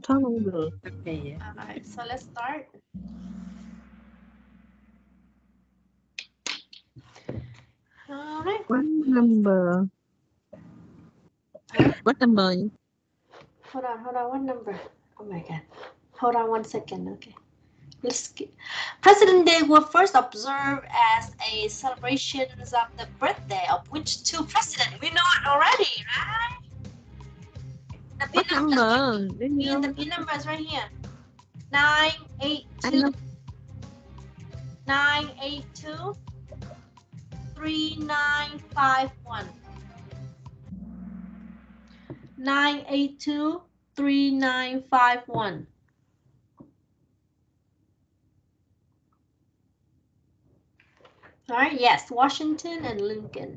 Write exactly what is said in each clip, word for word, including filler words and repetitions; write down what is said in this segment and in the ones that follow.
Thoát không được. Okay. Alright, so let's start. Alright. What number? Huh? What number? Hold on, hold on, what number? Oh my god. Hold on one second, okay. Let's skip. President Day was first observed as a celebration of the birthday of which two presidents? We know it already, right? The What P number? number? Yeah, the P number is right here. Nine eight two. Nine eight two. Three nine five one. Nine eight two. Three nine five one. All right, yes, Washington and Lincoln.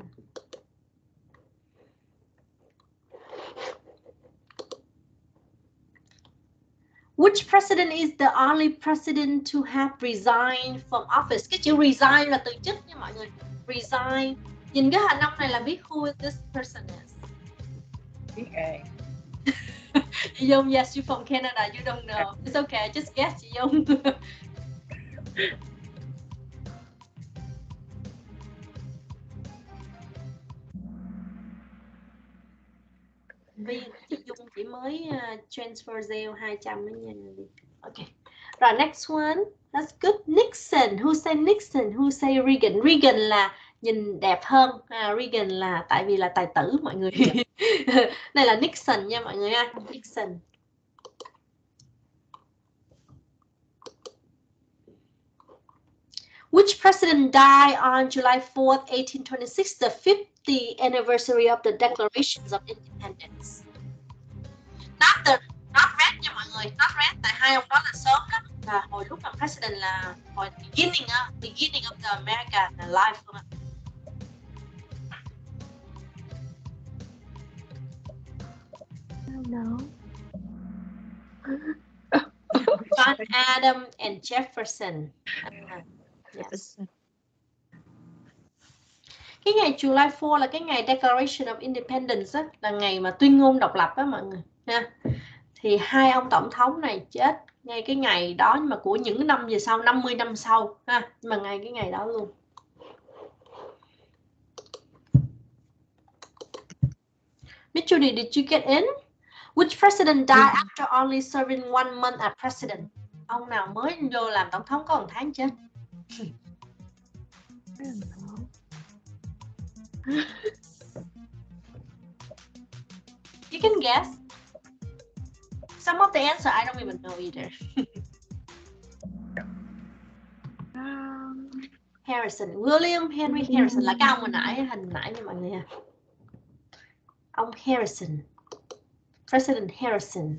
Which president is the only president to have resigned from office? Cái chữ resign là từ chức nha mọi người. Resign. Nhìn cái hình nông này là biết who this person is. Biết ai? Chị Dung, yes, you're from Canada, you don't know. It's okay, just guess chị Dung. Vì chị Dung chỉ mới uh, transfer Zelle hai trăm nữa nha. Okay. Rồi next one. That's good. Nixon. Who say Nixon? Who say Reagan? Reagan là nhìn đẹp hơn. À, Reagan là tại vì là tài tử mọi người. Đây là Nixon nha mọi người ha. Nixon. Which president died on July fourth, eighteen twenty-six, the fiftieth anniversary of the Declaration of Independence? Not the, not red nha mọi người, not red, tại hai ông đó là sớm đó, là hồi lúc làm president là hồi beginning, uh, beginning of the American life luôn. No. John Adams and Jefferson. Uh, yes. Cái ngày July fourth là cái ngày Declaration of Independence á, là ngày mà tuyên ngôn độc lập đó mọi người nha. Thì hai ông tổng thống này chết ngay cái ngày đó, nhưng mà của những năm về sau, năm mươi năm sau ha, nhưng mà ngay cái ngày đó luôn. Miss Judy, did you get in? Which president died after only serving one month as president? Ông nào mới vô làm tổng thống có một tháng chết? You can guess. Some of the answer I don't even know either. Harrison, William Henry Harrison là cái ông hồi nãy, hình nãy nha mọi người ha. Ông Harrison, President Harrison.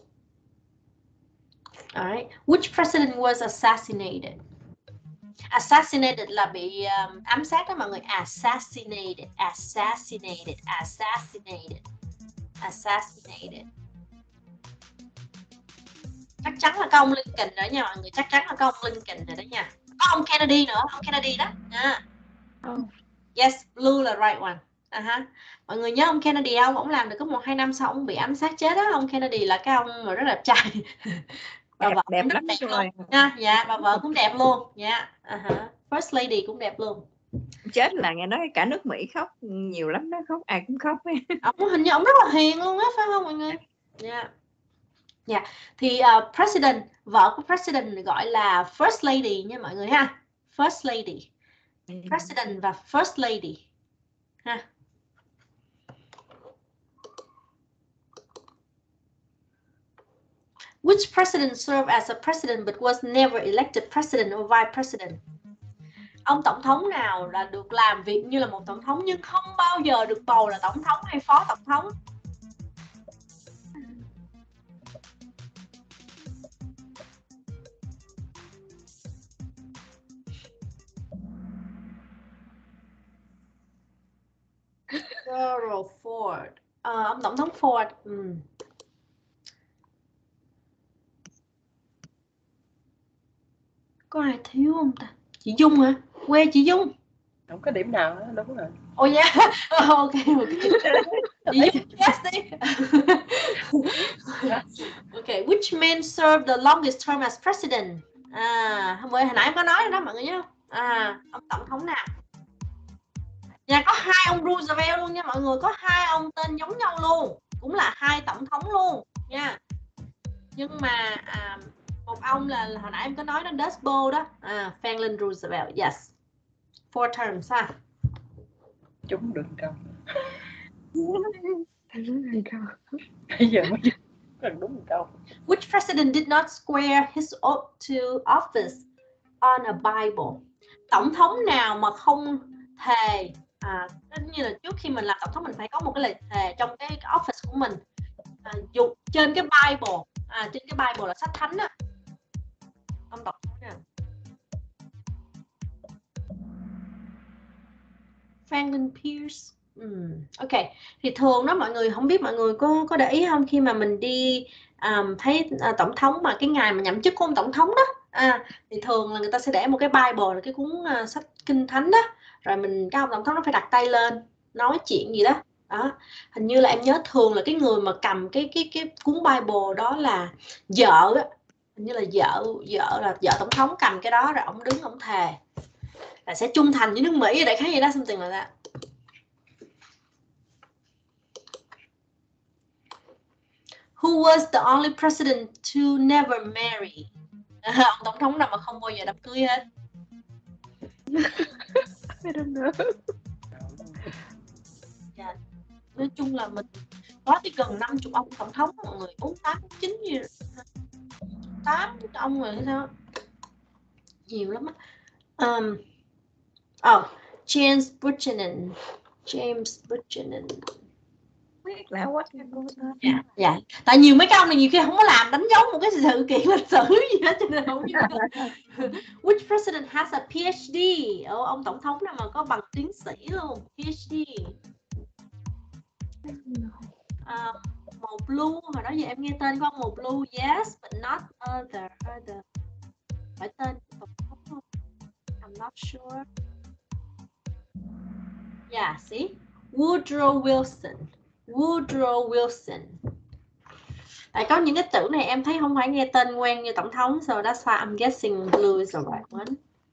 Alright. Which president was assassinated? Assassinated là bị um, ám sát đó mọi người. Assassinated, assassinated, assassinated, assassinated. Chắc chắn là có ông Lincoln nữa nha mọi người. Chắc chắn là có ông Lincoln rồi đó nha. Có ông Kennedy nữa, ông Kennedy đó. À. Oh. Yes, blue là right one. Uh -huh. Mọi người nhớ ông Kennedy không? Ông làm được có một hai năm sau ông bị ám sát chết đó. Ông Kennedy là cái ông mà rất là đẹp trai. Bà đẹp, vợ đẹp cũng lắm đẹp rồi. luôn. À, dạ, bà vợ cũng đẹp luôn. Dạ. Yeah. Uh -huh. First lady cũng đẹp luôn. Chết là nghe nói cả nước Mỹ khóc nhiều lắm đó, khóc ai cũng khóc. Ông hình như ông rất là hiền luôn á, phải không mọi người? Dạ. Yeah. Yeah. Thì uh, president, vợ của president gọi là first lady nha mọi người ha. First lady. President và first lady. Ha. Which president served as a president but was never elected president or vice president? Ông tổng thống nào là được làm việc như là một tổng thống nhưng không bao giờ được bầu là tổng thống hay phó tổng thống? Gerald Ford. À, ông tổng thống Ford. Ừ. Có ai thiếu không ta? Chị Dung hả? Quê chị Dung. Không có điểm nào đó, đúng rồi. Oh yeah. Ok ok. Đi guess đi. Okay, which man served the longest term as president? À, hôm bữa hồi nãy em có nói rồi đó mọi người nhớ không? À, ông tổng thống nào? Nhà có hai ông Roosevelt luôn nha mọi người, có hai ông tên giống nhau luôn, cũng là hai tổng thống luôn nha. Nhưng mà à, một ông là, là hồi nãy em có nói đó, Dust Bowl đó, à, Franklin Roosevelt, yes, four terms ha. Chúng đừng câu. Bây giờ mới Cần đúng một câu. Which president did not swear his oath to office on a Bible? Tổng thống nào mà không thề, à, tất như là trước khi mình làm tổng thống mình phải có một cái lời thề trong cái, cái office của mình, à, dùng trên cái Bible, à, trên cái Bible là sách thánh á. Ông tổng thống nào? Franklin Pierce. Hmm, ok, thì thường đó mọi người, không biết mọi người có có để ý không, khi mà mình đi um, thấy uh, tổng thống mà cái ngày mà nhậm chức của ông tổng thống đó, à, thì thường là người ta sẽ để một cái Bible là cái cuốn uh, sách kinh thánh đó, rồi mình cái ông tổng thống nó phải đặt tay lên nói chuyện gì đó. Đó, hình như là em nhớ thường là cái người mà cầm cái cái cái cuốn Bible đó là vợ á, hình như là vợ vợ là vợ tổng thống cầm cái đó rồi ông đứng ông thề là sẽ trung thành với nước Mỹ, đại khái gì đó, something like that. Who was the only president to never marry? À, ông tổng thống nào mà không bao giờ đám cưới hết? I don't know. Yeah. Nói chung là mình có tới gần năm mươi ông tổng thống mọi người, bốn tám chín gì, tám ông rồi sao? Nhiều lắm á. Um, oh, James Buchanan. James Buchanan. Biết là what cái cô ta. Dạ, dạ. Tại nhiều mấy cái ông này nhiều khi không có làm đánh dấu một cái sự kiện lịch sử gì hết cho nên không biết. Which president has a PhD? Ồ, ông tổng thống nào mà có bằng tiến sĩ luôn, PhD. Uh, Mo Blue, hồi đó giờ em nghe tên của ông Mo Blue, yes, but not other. other. Phải tên tổng thống không? I'm not sure. Yeah, see? Woodrow Wilson. Woodrow Wilson. Tại có những cái từ này em thấy không phải nghe tên quen như tổng thống, so that's why I'm guessing Blue is the right one.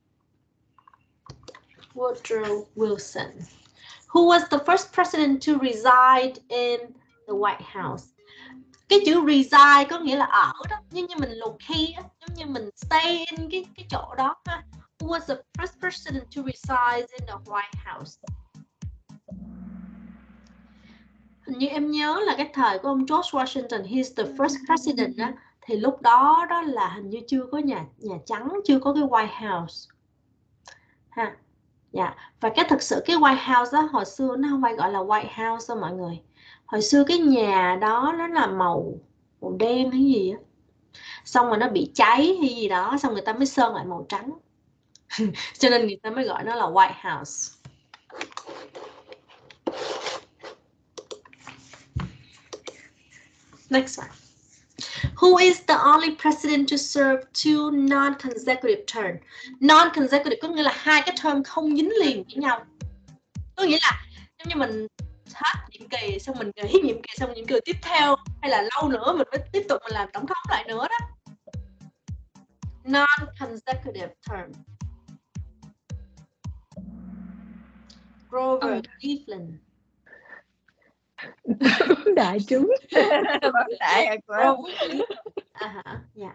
Woodrow Wilson. Who was the first president to reside in the White House? Cái chữ reside có nghĩa là ở đó, nhưng như mình locate á, giống như mình stay in cái cái chỗ đó ha. Who was the first president to reside in the White House? Hình như em nhớ là cái thời của ông George Washington, he's the first president đó, thì lúc đó đó là hình như chưa có nhà nhà trắng, chưa có cái White House ha. Dạ, yeah. Và cái thực sự cái White House đó hồi xưa nó không phải gọi là White House đâu mọi người. Hồi xưa cái nhà đó nó là màu màu đen hay gì á, xong rồi nó bị cháy hay gì đó, xong người ta mới sơn lại màu trắng. Cho nên người ta mới gọi nó là White House. Next one. Who is the only president to serve two non-consecutive terms? Non-consecutive có nghĩa là hai cái term không dính liền với nhau. Có nghĩa là giống như mình hết nhiệm kỳ xong mình nghỉ nhiệm kỳ xong nhiệm kỳ tiếp theo, hay là lâu nữa mình mới tiếp tục mình làm tổng thống lại nữa đó. Non-consecutive term. Grover Cleveland. Đại chúng. Đại hả cô? À hả, dạ.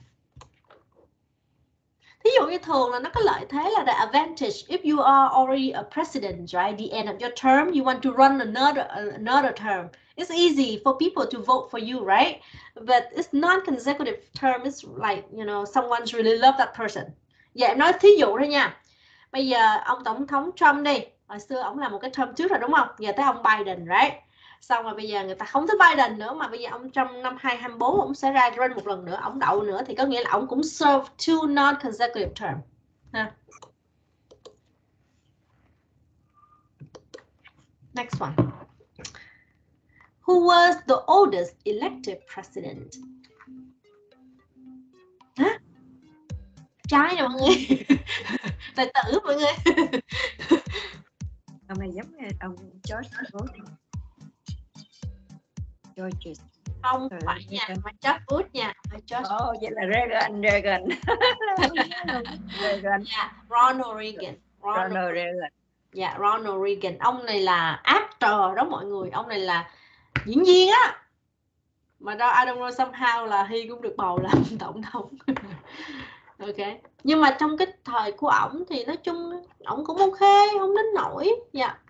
Thí dụ như thường là nó có lợi thế là the advantage if you are already a president, right? The end of your term, you want to run another another term. It's easy for people to vote for you, right? But it's non-consecutive term. It's like, you know, someone's really love that person. Dạ, em nói thí dụ thôi nha. Bây giờ ông tổng thống Trump đi, hồi xưa ông làm một cái term trước rồi đúng không? Giờ tới ông Biden, right? Xong rồi bây giờ người ta không thích Biden nữa, mà bây giờ ông trong năm hai không hai tư ông sẽ ra run một lần nữa, ông đậu nữa, thì có nghĩa là ông cũng serve two non-consecutive term ha. Next one. Who was the oldest elected president? Hả? Trai nè mọi người. Tài tử mọi người. Ông này giống như ông George Bush. George. Không Rồi, phải nha, Reagan. mà George Bush nha, mà George Ồ, vậy là Reagan, Reagan. Reagan. yeah, Ronald Reagan. Ronald, Ronald Reagan. yeah, Ronald Reagan. Ông này là actor đó mọi người, ông này là diễn viên á. Mà đó I don't know somehow là Hy cũng được bầu làm tổng thống. Ok. Nhưng mà trong cái thời của ổng thì nói chung ổng cũng ok, không đến nổi. Dạ. Yeah.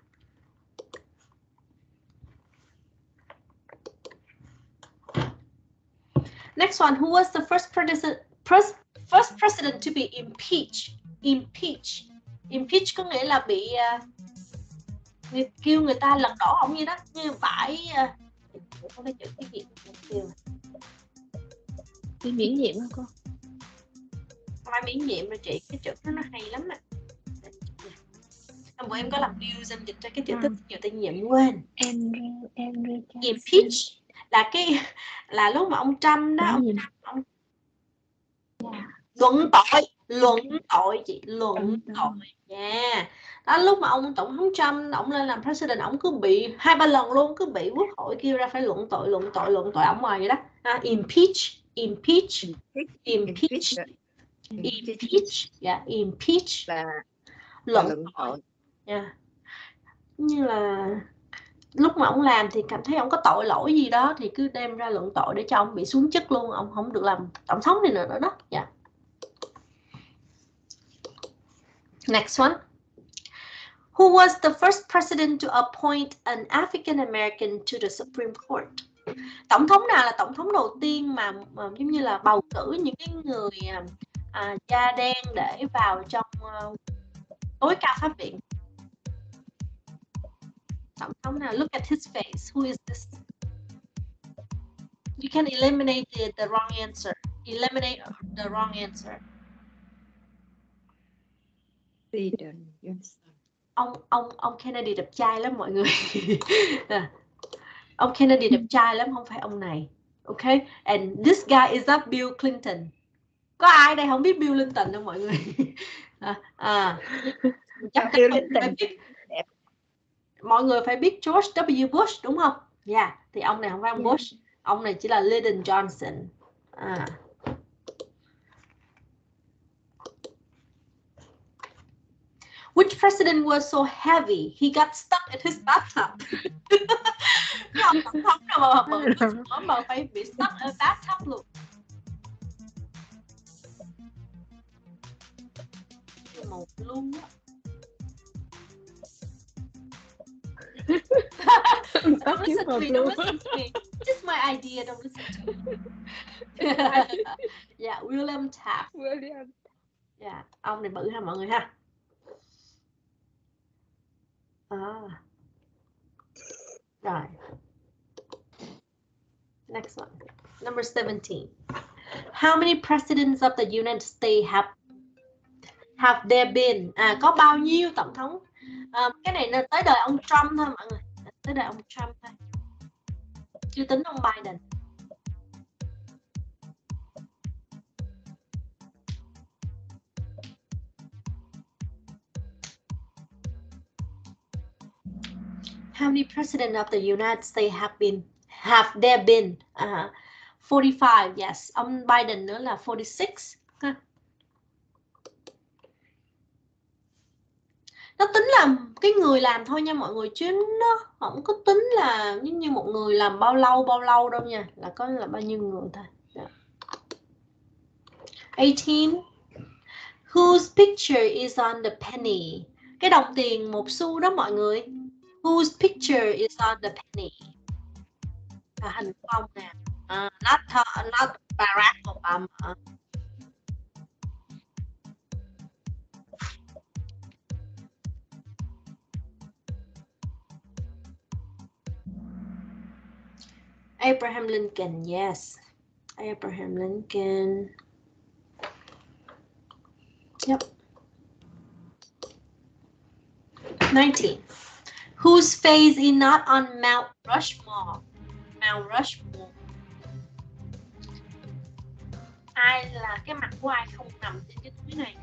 Next one, who was the first president first, first president to be impeached? Impeach. Impeach có nghĩa là bị uh, kêu người ta lật đổ ổng như đó, như bãi uh, có cái chữ cái gì kêu Đi miễn nhiệm hả cô? Không phải miễn nhiệm rồi chị, cái chữ đó nó hay lắm nè. Hôm bữa em có làm news em dịch ra cái chữ tích nhiều tên nhiệm quên. Andrew, Andrew Impeach là cái là lúc mà ông Trump đó, ông, ông yeah. luận tội, luận tội chị, luận tội. Yeah. Đó lúc mà ông tổng thống Trump ông lên làm president, ông cứ bị hai ba lần luôn, cứ bị quốc hội kêu ra phải luận tội, luận tội, luận tội ổng ngoài vậy đó. À, impeach, impeach, impeach, impeach, yeah, impeach là luận luận tội. Yeah. Như là lúc mà ông làm thì cảm thấy ông có tội lỗi gì đó thì cứ đem ra luận tội để cho ông bị xuống chức luôn, ông không được làm tổng thống này nữa đó. Yeah. Next one. Who was the first president to appoint an African American to the Supreme Court? Tổng thống nào là tổng thống đầu tiên mà, mà giống như là bầu cử những cái người à, da đen để vào trong uh, tối cao pháp viện? Tổng thống nào? Look at his face. Who is this? You can eliminate the, the wrong answer. Eliminate the wrong answer. Lyndon Johnson. Ông ông ông Kennedy đẹp trai lắm mọi người. Ông Kennedy đẹp trai lắm, không phải ông này. Okay? And this guy is not Bill Clinton. Có ai đây không biết Bill Clinton đâu mọi người? à, à, chắc Bill mọi, Clinton. người biết, mọi người phải biết George W. Bush đúng không? Dạ, yeah. Thì ông này không phải ông Bush. Ông này chỉ là Lyndon Johnson. À. Which president was so heavy he got stuck in his bathtub? Cái ông tổng thống nào mà bự nữa mà phải bị stuck ở bathtub luôn. Một luôn á. Don't listen to me, don't listen to me. Just my idea, don't listen to me. Yeah, William Taft. William. Yeah, ông này bự ha mọi người ha. À. Rồi. Next one. Number seventeen. How many presidents of the United States have have there been? À, có bao nhiêu tổng thống? À, cái này là tới đời ông Trump thôi mọi người. Tới đời ông Trump thôi. Chưa tính ông Biden. How many presidents of the United States have been have there been? Uh, forty-five, yes. Ông Biden nữa là forty-six. Ha. Nó tính là cái người làm thôi nha mọi người, chứ nó không có tính là giống như một người làm bao lâu bao lâu đâu nha, là có là bao nhiêu người thôi. Yeah. eighteen. Whose picture is on the penny? Cái đồng tiền một xu đó mọi người. Whose picture is on the penny? À, hình phong nè. Uh, not, not Barack Obama. Abraham Lincoln, yes. Abraham Lincoln. Yep. nineteen. Whose face is not on Mount Rushmore? Mount Rushmore. Ai là cái mặt của ai không nằm trên cái túi này?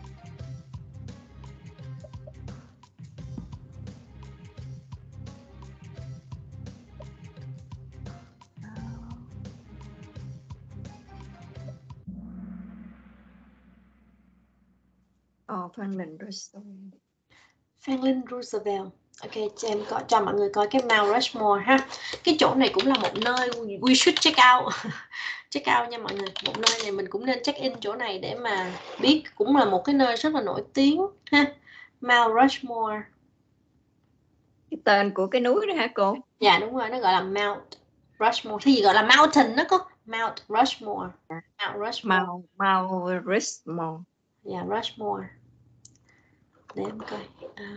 Oh, Franklin Roosevelt. Franklin Roosevelt. Ok, cho em coi, cho mọi người coi cái Mount Rushmore ha. Cái chỗ này cũng là một nơi we should check out. Check out nha mọi người. Một nơi này mình cũng nên check in chỗ này để mà biết, cũng là một cái nơi rất là nổi tiếng ha. Mount Rushmore. Cái tên của cái núi đó hả cô? Dạ đúng rồi, nó gọi là Mount Rushmore. Thì gì gọi là mountain đó có Mount Rushmore. Mount Rushmore. Mount, Mount Rushmore. Dạ, yeah, Rushmore. Để em coi. À.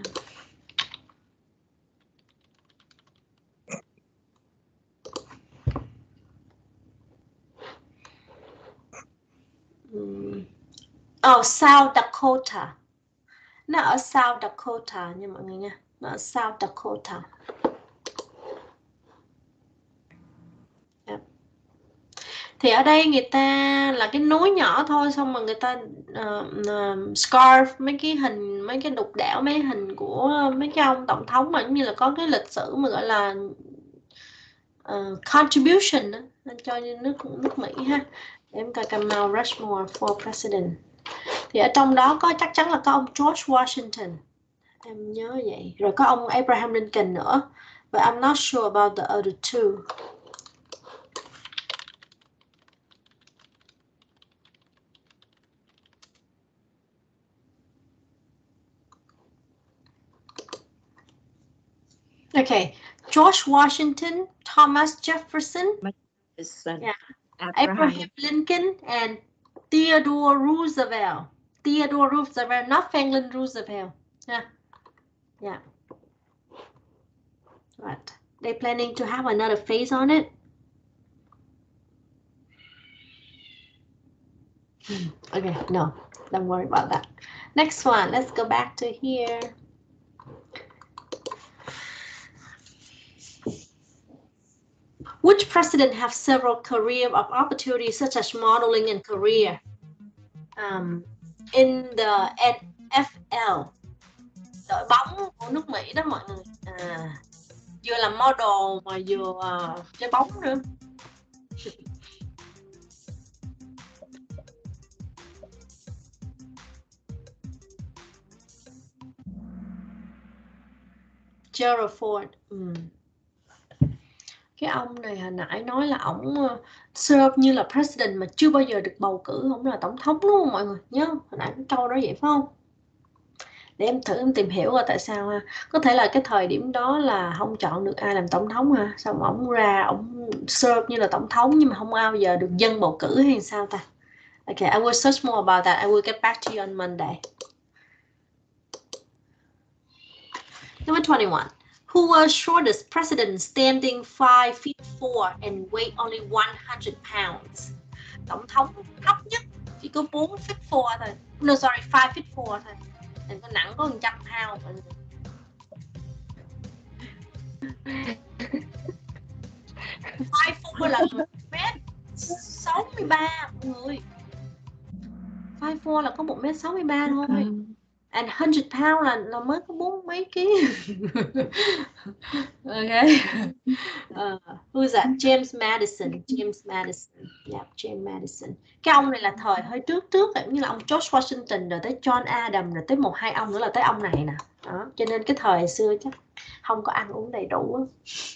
Um. Oh, South Dakota. Nó ở South Dakota nha mọi người nha. Nó ở South Dakota. Yep. Thì ở đây người ta là cái núi nhỏ thôi, xong mà người ta uh, uh, scarf mấy cái hình, mấy cái đục đẽo, mấy hình của mấy cái ông tổng thống mà giống như là có cái lịch sử mà gọi là uh, contribution đó, cho nước nước Mỹ ha. Để em coi cái Mount Rushmore for President. Thì ở trong đó có chắc chắn là có ông George Washington. Em nhớ vậy. Rồi có ông Abraham Lincoln nữa. But I'm not sure about the other two. Okay. George Washington, Thomas Jefferson, yeah. Abraham. Abraham Lincoln, and Theodore Roosevelt. Theodore Roosevelt, not Franklin Roosevelt. Yeah. Yeah. Right. They're planning to have another phase on it. Okay, no, don't worry about that. Next one, let's go back to here. Which president have several career of opportunities such as modeling and career um, in the N F L? Đội bóng của nước Mỹ đó mọi người. À, vừa làm model mà vừa uh, chơi bóng nữa. Gerald Ford. Ừ. Cái ông này hồi nãy nói là ổng uh, serve như là president mà chưa bao giờ được bầu cử, ổng là tổng thống đúng không mọi người? Nhớ hồi nãy cái câu đó vậy phải không? Để em thử em tìm hiểu coi tại sao ha. Có thể là cái thời điểm đó là không chọn được ai làm tổng thống ha. Xong ổng ra ổng serve như là tổng thống nhưng mà không bao giờ được dân bầu cử hay sao ta? Okay, I will search more about that. I will get back to you on Monday. Number twenty-one. Who was shortest president standing five feet four and weighed only one hundred pounds? Tổng thống thấp nhất chỉ có four feet four thôi. No, sorry, five feet four thôi. Nên có nặng có một trăm pound. five four là một mét sáu mươi ba mọi người. five four là có một mét sáu mươi ba thôi. And one hundred pound là, là mới có bốn mấy ký. Okay. Uh, who's that? James Madison. James Madison. Yeah, James Madison. Cái ông này là thời hơi trước trước, như là ông George Washington rồi tới John Adams rồi tới một hai ông nữa là tới ông này nè. Đó. Cho nên cái thời xưa chắc không có ăn uống đầy đủ.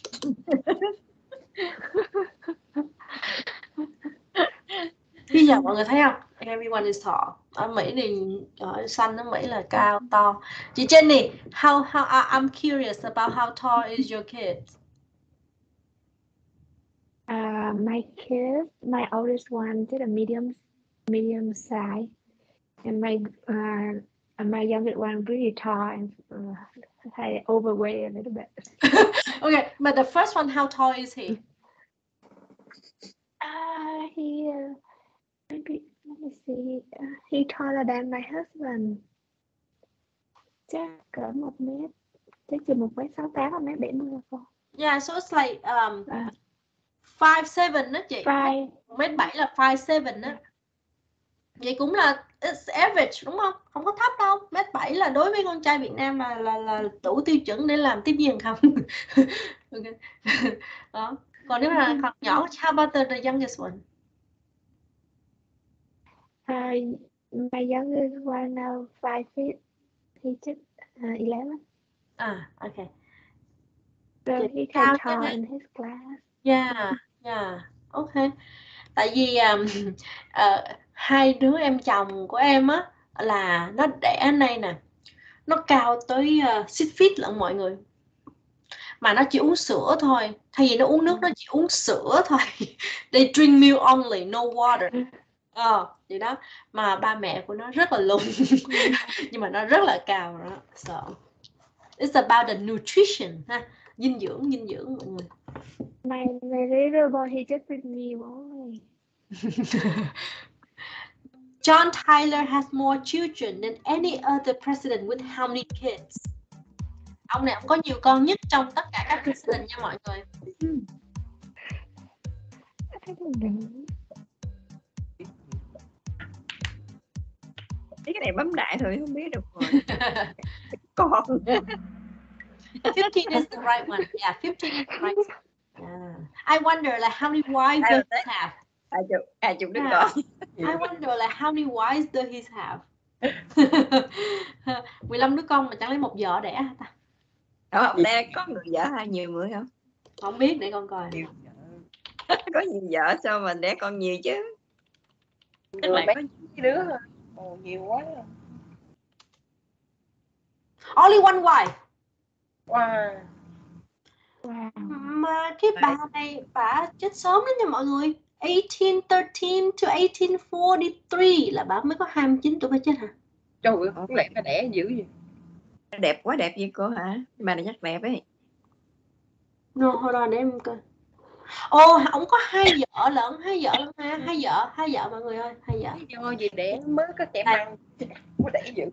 Bây giờ mọi người thấy không? Everyone is tall. Ở Mỹ thì ở xanh ở Mỹ là cao to. Chị Jenny, how how uh, I'm curious about how tall is your kids? Uh, my kids, my oldest one is a medium medium size, and my uh, and my youngest one really tall and uh, had overweight a little bit. Okay, but the first one, how tall is he? Uh, he uh, maybe let me see. Uh, he taller than my husband. Chắc cỡ một mét, chắc chừng một mét sáu tám, một mét bảy mươi không? Yeah, so it's like um uh, five seven đó chị. Five. một mét bảy là five seven đó. Vậy cũng là it's average đúng không? Không có thấp đâu. một mét bảy là đối với con trai Việt Nam là là là đủ tiêu chuẩn để làm tiếp viên không? Okay. Đó. Còn nếu mà còn nhỏ, how about the, the youngest one? Uh, My youngest one now five feet. He just uh, eleven. À, ok. So Chị he cao can chứ talk hả? in his class. Yeah, yeah, ok. Tại vì um, ờ, hai đứa em chồng của em á là nó đẻ ở đây nè, nó cao tới uh, six feet lận mọi người, mà nó chỉ uống sữa thôi, thay vì nó uống nước nó chỉ uống sữa thôi. They drink milk only, no water. Ờ, vậy đó, mà ba mẹ của nó rất là lùn nhưng mà nó rất là cao đó. So it's about the nutrition ha, dinh dưỡng, dinh dưỡng mọi người. My my little boy, he just with me only. John Tyler has more children than any other president with how many kids? Ông này ông có nhiều con nhất trong tất cả các president nha mọi người. I don't know. Cái này bấm đại thôi không biết được rồi. Con. fifteen is the right one. Yeah, fifteen is the right one. Yeah. I wonder like how many wives does he have? Hai chục, hai chục đứa Yeah. con. I wonder like how many wives does he have? mười lăm đứa con mà chẳng lấy một vợ đẻ hả ta? Đó, đây có người vợ hay nhiều người không? Không biết, để con coi. Nhiều vợ. Có nhiều vợ sao mà đẻ con nhiều chứ? Tức là có Mấy đứa thôi. Ồ, nhiều quá. Only one wife. Wow. Wow. Mà cái bà này bà chết sớm đó nha mọi người. eighteen thirteen to eighteen forty-three là bà mới có hai mươi chín tuổi bà chết hả? Trời ơi, không lẽ phải đẻ dữ vậy? đẹp quá đẹp vậy cô hả? Bà này chắc đẹp ấy. No, hold on để em coi. Ồ, oh, ông có hai vợ lận, hai vợ lận ha, hai vợ, hai vợ mọi người ơi, hai vợ. Lý do gì đẻ mới có trẻ măng, có đẻ dữ.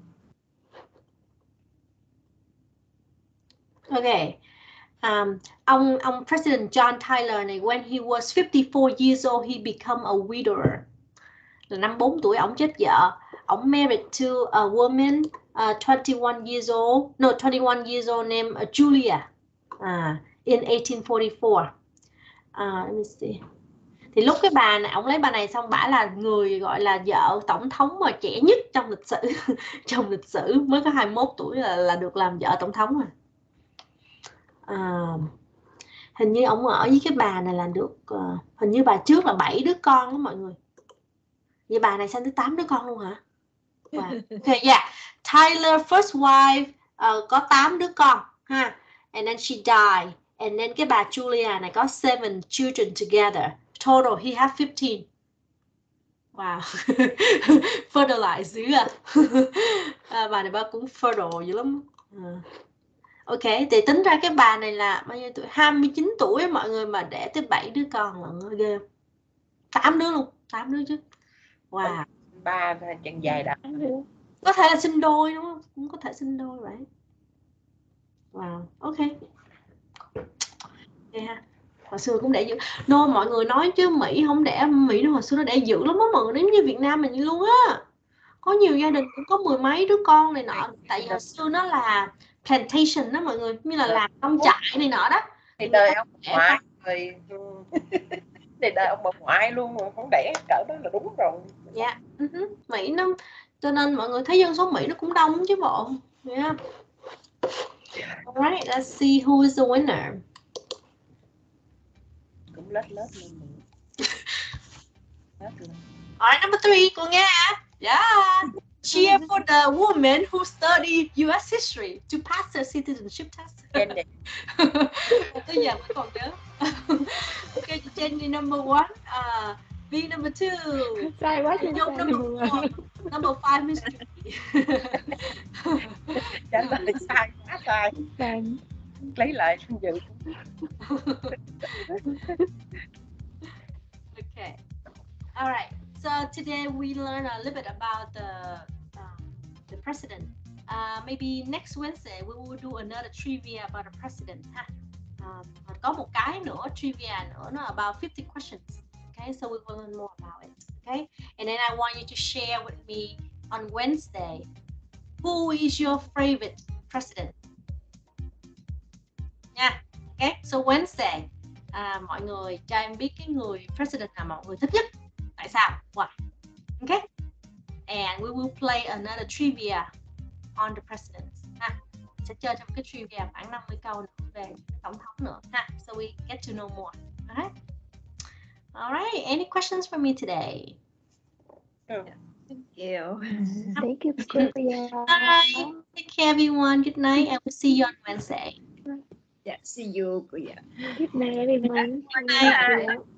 Okay. Um, ông ông President John Tyler này, when he was fifty-four years old, he become a widower. Là năm bốn tuổi ông chết vợ. Ông married to a woman uh, twenty-one years old, no twenty-one years old named uh, Julia. Uh, in eighteen forty-four. Uh, let me see. Thì lúc cái bà này, ông lấy bà này xong, bả là người gọi là vợ tổng thống mà trẻ nhất trong lịch sử. Trong lịch sử mới có hai mươi mốt tuổi là, là được làm vợ tổng thống rồi. À, hình như ông ở với cái bà này là được uh, hình như bà trước là bảy đứa con đó mọi người. Vậy bà này sinh tới tám đứa con luôn hả? Wow. Okay, yeah. Tyler first wife uh, có tám đứa con ha. And then she died. And then cái bà Julia này có seven children together. Total he had fifteen. Wow. Fertilize dữ à. À, bà này bà cũng fertile dữ lắm. À. Ok, thì tính ra cái bà này là bao nhiêu tuổi? hai mươi chín tuổi mọi người mà đẻ tới bảy đứa con lận, ghê. tám đứa luôn, tám đứa chứ. Wow. Ba chân dài đặc. Có thể là sinh đôi đúng không? Cũng có thể sinh đôi vậy. Wow, ok. Okay, ha. Hồi xưa cũng đẻ dữ. No, mọi người nói chứ Mỹ không đẻ, Mỹ nó hồi xưa nó đẻ dữ lắm á mọi người, giống như Việt Nam mình luôn á. Có nhiều gia đình cũng có mười mấy đứa con này nọ, tại vì hồi xưa nó là plantation đó mọi người, như là làm nông trại này nọ đó. Thì đời ông ngoại rồi thì đời ông bà ngoại luôn, không đẻ cỡ đó là đúng rồi. Dạ, yeah. uh-huh. Mỹ nó, cho nên mọi người thấy dân số Mỹ nó cũng đông chứ bộ. Yeah. Alright, let's see who is the winner. Cũng lết lết lên. Alright, number three, cô nghe. Yeah. Cheer for the woman who studied U S history to pass the citizenship test. Tới giờ mới còn nhớ. Okay, Jenny number one. Uh, V number two. Sai quá chị. Nhung number four. Number five, Miss Judy. Trả lời sai, quá sai. Vâng. Lấy lại danh dự. Okay. All right. So today we learn a little bit about the um, the president. Uh, maybe next Wednesday we will do another trivia about the president. Ha. Um, có một cái nữa trivia nữa, nó about fifty questions. Okay, so we will learn more about it. Okay, and then I want you to share with me on Wednesday who is your favorite president. Yeah. Okay, so Wednesday, uh, mọi người cho em biết cái người president nào mọi người thích nhất. Tại sao? Why? Okay. and we will play another trivia on the presidents. Ha. Sẽ chơi trong cái trivia khoảng năm mươi câu nữa về tổng thống nữa. Ha. So we get to know more. Alright. Alright. Any questions for me today? Thank you. Thank you, Gloria. Alright. Take care, everyone. Good night, and we'll see you on Wednesday. Yeah, see you. Yeah. Good night, everyone. Good night.